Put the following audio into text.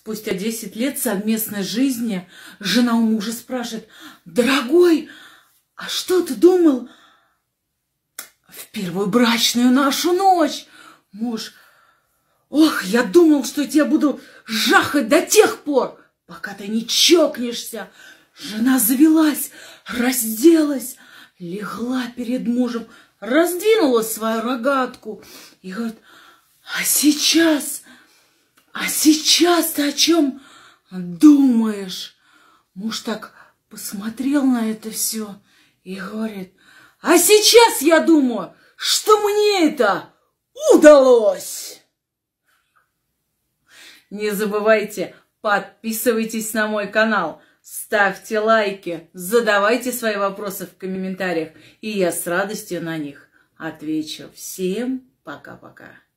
Спустя 10 лет совместной жизни жена у мужа спрашивает: «Дорогой, а что ты думал в первую брачную нашу ночь?» Муж: «Ох, я думал, что я тебя буду жахать до тех пор, пока ты не чокнешься». Жена завелась, разделась, легла перед мужем, раздвинула свою рогатку и говорит: а сейчас ты о чем думаешь? Муж так посмотрел на это все и говорит: а сейчас я думаю, что мне это удалось. Не забывайте, подписывайтесь на мой канал, ставьте лайки, задавайте свои вопросы в комментариях, и я с радостью на них отвечу. Всем пока-пока.